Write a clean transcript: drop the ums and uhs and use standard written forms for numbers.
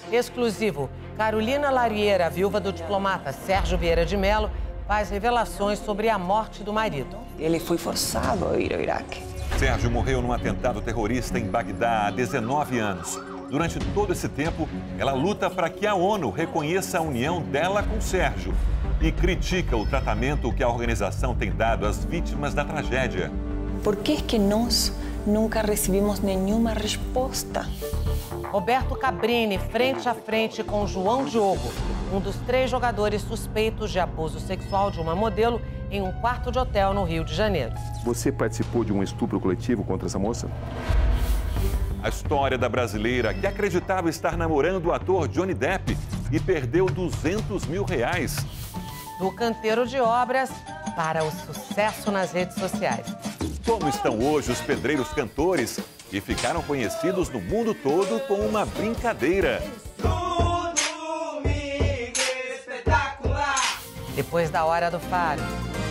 Exclusivo. Carolina Larieira, viúva do diplomata Sérgio Vieira de Mello, faz revelações sobre a morte do marido. Ele foi forçado a ir ao Iraque. Sérgio morreu num atentado terrorista em Bagdá há 19 anos. Durante todo esse tempo, ela luta para que a ONU reconheça a união dela com Sérgio e critica o tratamento que a organização tem dado às vítimas da tragédia. Por que que nós nunca recebemos nenhuma resposta? Roberto Cabrini, frente a frente com João Diogo, um dos 3 jogadores suspeitos de abuso sexual de uma modelo em um quarto de hotel no Rio de Janeiro. Você participou de um estupro coletivo contra essa moça? A história da brasileira que acreditava estar namorando o ator Johnny Depp e perdeu R$200 mil. Do canteiro de obras para o sucesso nas redes sociais. Como estão hoje os pedreiros cantores que ficaram conhecidos no mundo todo com uma brincadeira? Depois da Hora do Faro.